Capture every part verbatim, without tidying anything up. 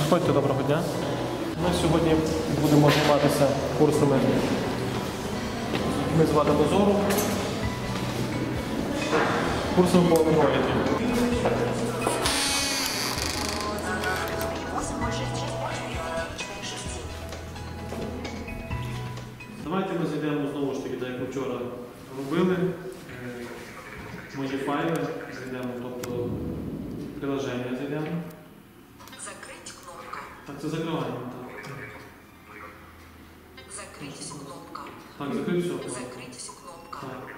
Заходьте, доброго дня. Ми сьогодні будемо займатися курсами ми з вадами зору. Курсом по Android. Давайте ми зайдемо знову ж таки, так як ми вчора робили. Мої файли зайдемо, тобто приложення зайдемо. Закрыть кнопка. Так, це закриваємо, так. Закрыть всю кнопка. Так, закрити все. Закрыть всю кнопка. Так.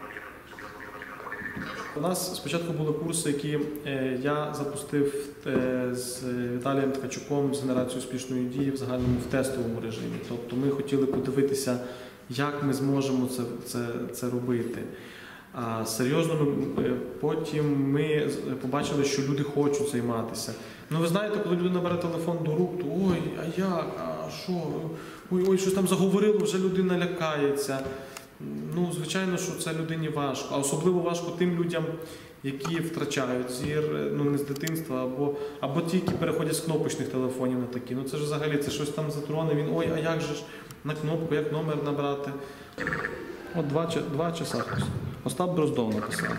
У нас спочатку були курси, які е, я запустив е, з Віталієм Ткачуком з генерацією успішної дії в загальному в тестовому режимі. Тобто ми хотіли подивитися, як ми зможемо це, це, це робити. А серйозно, потім ми побачили, що люди хочуть займатися. Ну ви знаєте, коли людина бере телефон до рук, то ой, а як, а що, ой, ой, щось там заговорило, вже людина лякається. Ну, звичайно, що це людині важко, а особливо важко тим людям, які втрачають зір, ну не з дитинства, або, або ті, які переходять з кнопочних телефонів на такі. Ну це ж взагалі, це щось там затроне, він, ой, а як же ж на кнопку, як номер набрати. От два, два часа. Остап Дроздов написав.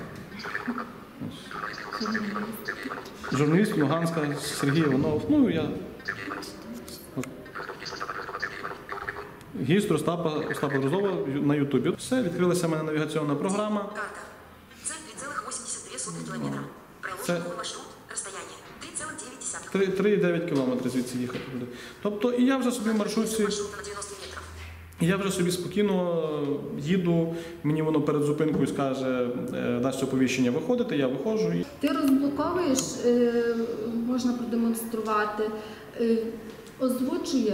Журналіст Луганська, Сергій Іванов. Ну, я... Гість Остапа, Остапа Дроздова на Ютубі. Все, відкрилася в мене навігаційна програма. Карта. Цель три цілих вісімдесят дві сотих кілометра. Проложений маршрут, розстояння три цілих дев'ять десятих. три цілих дев'ять кілометри звідси їхати буде. Тобто, і я вже собі в маршрутці... Я вже собі спокійно їду, мені воно перед зупинкою скаже, дасть оповіщення виходити, я виходжу. Ти розблоковуєш, можна продемонструвати, озвучує.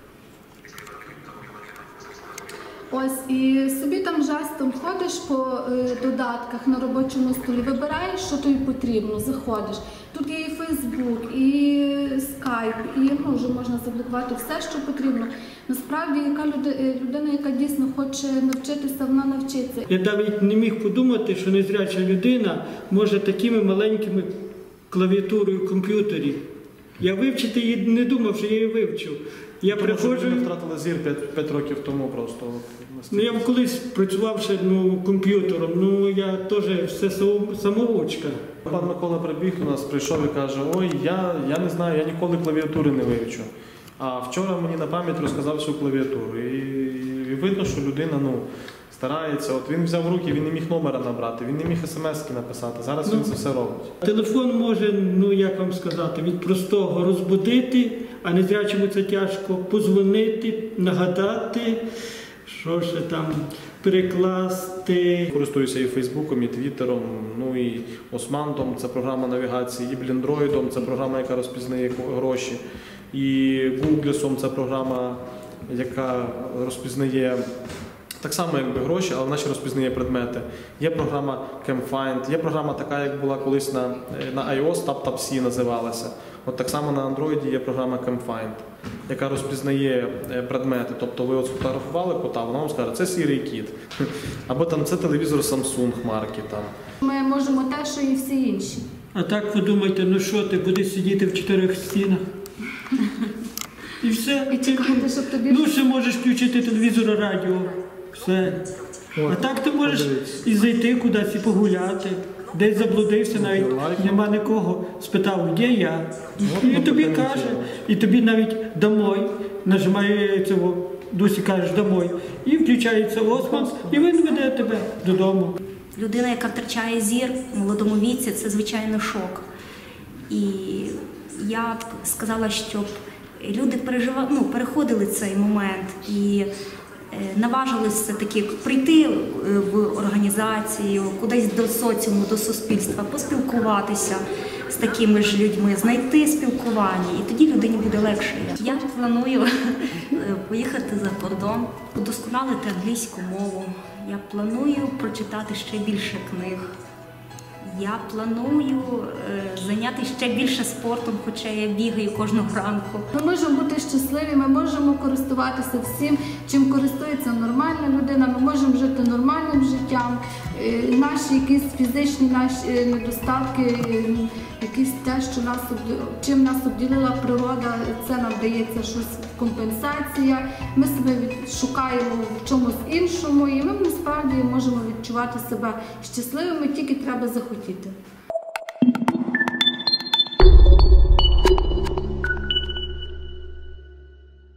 Ось, і собі там жестом ходиш по додатках на робочому столі, вибираєш, що тобі потрібно, заходиш. Тут є і Фейсбук, і Скайп, і ну, вже можна заблокувати все, що потрібно. Насправді, яка людина, яка дійсно хоче навчитися, вона навчиться. Я навіть не міг подумати, що незряча людина може такими маленькими клавіатурою в комп'ютері. Я вивчити її не думав, що я її вивчив. Я Тому приходжу... що ви втратили зір п'ять років тому просто. Ну, я колись працював ще ну, комп'ютером, ну я теж все самоучка. Пан Микола прибіг до нас, прийшов і каже, ой, я, я не знаю, я ніколи клавіатури не вивчу. А вчора мені на пам'ять розказав всю клавіатуру. І, і видно, що людина ну, старається. От він взяв в руки, він не міг номера набрати, він не міг смс-ки написати. Зараз ну, він це все робить. Телефон може, ну як вам сказати, від простого розбудити, а незрячому це тяжко, позвонити, нагадати, що ще там, перекласти. Користуюся і Фейсбуком, і Твіттером, ну і Османтом, це програма навігації, і Бліндроїдом, це програма, яка розпізнає гроші, і Гуглесом, це програма, яка розпізнає так само, якби гроші, але вона ще розпізнає предмети. Є програма CamFind, є програма така, як була колись на, на iOS, TapTapSee називалася. От так само на Android є програма CamFind, яка розпізнає предмети. Тобто ви от сфотографували кота, вона вам скаже, це сірий кіт. Або там це телевізор Samsung марки. Там. Ми можемо те, що і всі інші. А так ви думаєте, ну що, ти будеш сидіти в чотирьох стінах? І все. І чекати, щоб тобі... Ну, ще можеш включити телевізор, радіо. Все. А так ти можеш і зайти кудись, і погуляти. Десь заблудився, навіть нема нікого. Спитав, де я? І тобі каже. І тобі навіть домой. Нажимає цього, Дусі кажеш домой. І включається Осман, і він веде тебе додому. Людина, яка втрачає зір в молодому віці, це, звичайно, шок. І я б сказала, щоб люди переживали, ну, переходили цей момент і наважилися все-таки прийти в організацію, кудись до соціуму, до суспільства, поспілкуватися з такими ж людьми, знайти спілкування, і тоді людині буде легше. Я планую поїхати за кордон, удосконалити англійську мову. Я планую прочитати ще більше книг. Я планую е, зайняти ще більше спортом, хоча я бігаю кожного ранку. Ми можемо бути щасливі, ми можемо користуватися всім, чим користується нормальна людина, ми можемо жити нормальним життям. Е, наші якісь фізичні наші недостатки якісь те, що нас обді- чим нас обділила природа, це нам дається щось компенсація. Ми себе від- шукаємо в чомусь іншому, і ми насправді можемо відчувати себе щасливими, тільки треба захотіти.